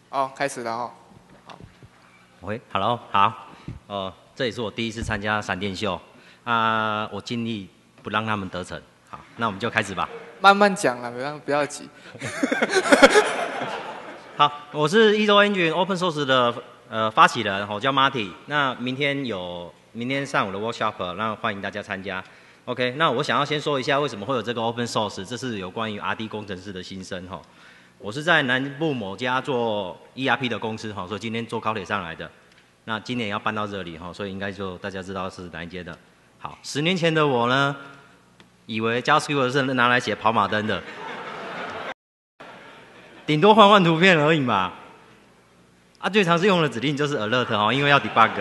哦，开始了哦。好， 喂 ，Hello， 好，这也是我第一次参加闪电秀啊，我尽力不让他们得逞。好，那我们就开始吧。 慢慢讲啦，不要急。 好，我是 Ezo Engine Open Source 的发起人，我叫 Marty。那明天上午的 workshop， 那欢迎大家参加。OK， 那我想要先说一下为什么会有这个 Open Source， 这是有关于 RD 工程师的心声哈。我是在南部某家做 ERP 的公司哈，所以今天坐高铁上来的。那今年要搬到这里哈，所以应该就大家知道是哪一间的。好，10年前的我呢，以为 JavaScript 是拿来写跑马灯的，顶多换图片而已嘛。啊，最常是用的指令就是 alert 哈，因为要 debug，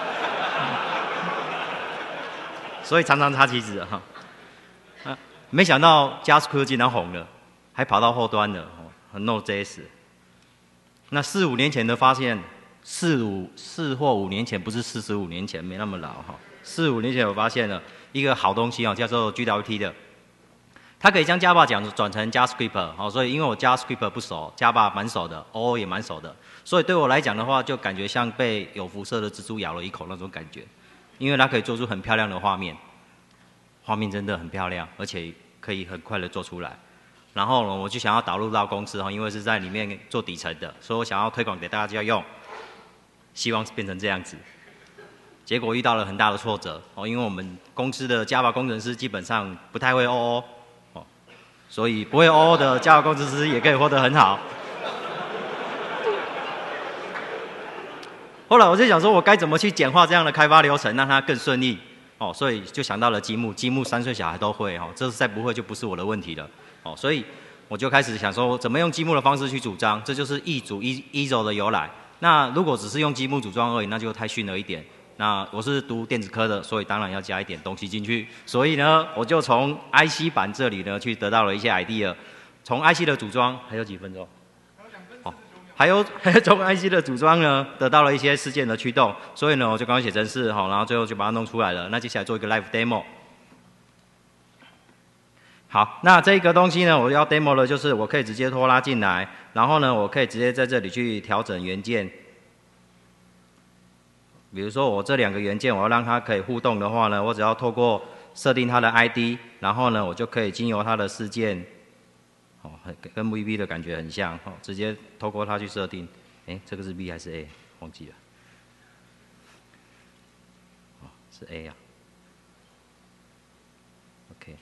所以常常插旗子哈。没想到 JavaScript 竟然红了，还跑到后端了。Node.js， 那4-5年前的发现，4或5年前，不是45年前，没那么老哈。4-5年前我发现了一个好东西哦，叫做 GWT 的，它可以将 Java 转成 JavaScript， 所以因为我 JavaScript 不熟 ，Java 蛮熟的 ，OO 也蛮熟的，所以对我来讲的话，就感觉像被有辐射的蜘蛛咬了一口那种感觉，因为它可以做出很漂亮的画面，画面真的很漂亮，而且可以很快的做出来。然后呢，我就想要导入到公司哈，因为是在里面做底层的，所以我想要推广给大家用，希望变成这样子。结果遇到了很大的挫折哦，因为我们公司的 Java 工程师基本上不太会 OO 哦，所以不会 OO 的 Java 工程师也可以活得很好。后来我就想说，我该怎么去简化这样的开发流程，让它更顺利哦，所以就想到了积木3岁小孩都会哦，这再不会就不是我的问题了。哦，所以我就开始想说，怎么用积木的方式去组装，这就是易组 Ezo 的由来。那如果只是用积木组装而已，那就太逊了一点。那我是读电子科的，所以当然要加一点东西进去。所以呢，我就从 IC 版这里呢去得到了一些 idea。从 IC 的组装还有几分钟？哦，还有从 IC 的组装呢，得到了一些事件的驱动。所以呢，我就刚刚写程式，好，然后最后就把它弄出来了。那接下来做一个 live demo。好，那这个东西呢，我要 demo 的就是我可以直接拖拉进来，然后呢，我可以直接在这里去调整元件。比如说我这2个元件，我要让它可以互动的话呢，我只要透过设定它的 ID， 然后呢，我就可以经由它的事件，哦，跟 VB 的感觉很像，哦，直接透过它去设定。这个是 B 还是 A？ 忘记了。哦，是 A 啊。OK。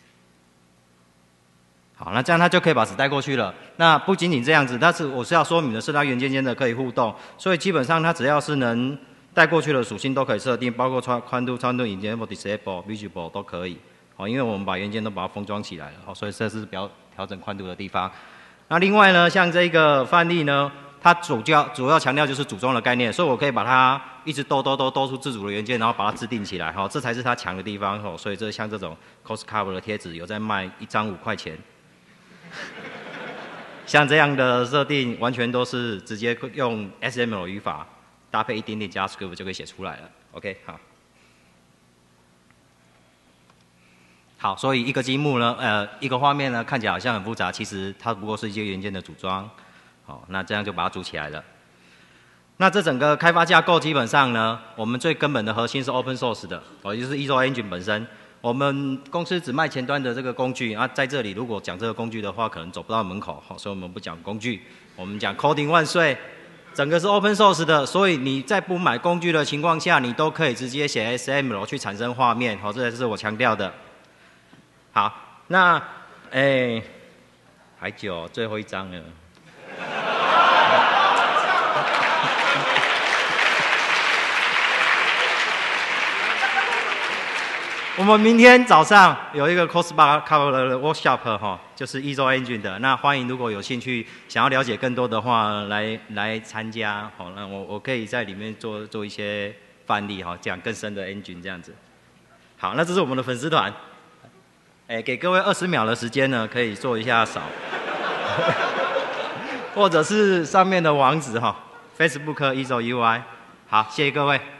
好，那这样它就可以把纸带过去了。那不仅仅这样子，但是我是要说明的是，它元件间的可以互动，所以基本上它只要是能带过去的属性都可以设定，包括宽度、长度、引擎、disable、visible 都可以。哦，因为我们把元件都把它封装起来了，哦，所以这是调整宽度的地方。那另外呢，像这个范例呢，它主要强调就是组装的概念，所以我可以把它一直兜出自主的元件，然后把它制定起来，哈，这才是它强的地方，哦，所以这像这种 cost cover 的贴纸有在卖，1张5块钱。像这样的设定，完全都是直接用 SML 语法搭配一点点 JavaScript 就可以写出来了。OK， 好。好，所以一个积木呢，一个画面呢，看起来好像很复杂，其实它不过是一些元件的组装。好，那这样就把它组起来了。那这整个开发架构基本上呢，我们最根本的核心是 Open Source 的，哦，也就是 Ezo Engine 本身。我们公司只卖前端的这个工具啊，在这里如果讲这个工具的话，可能走不到门口，所以我们不讲工具，我们讲 Coding 万岁，整个是 Open Source 的，所以你在不买工具的情况下，你都可以直接写 SML 去产生画面，好，这才是我强调的。好，那还久，最后一章了。我们明天早上有一个 cost cover 的 workshop 哈，就是 Ezo Engine 的。那欢迎如果有兴趣想要了解更多的话，来参加。好，那我可以在里面做一些范例哈，讲更深的 engine 这样子。好，那这是我们的粉丝团。给各位20秒的时间呢，可以做一下扫，或者是上面的网址哈 ，Facebook Ezo UI。好，谢谢各位。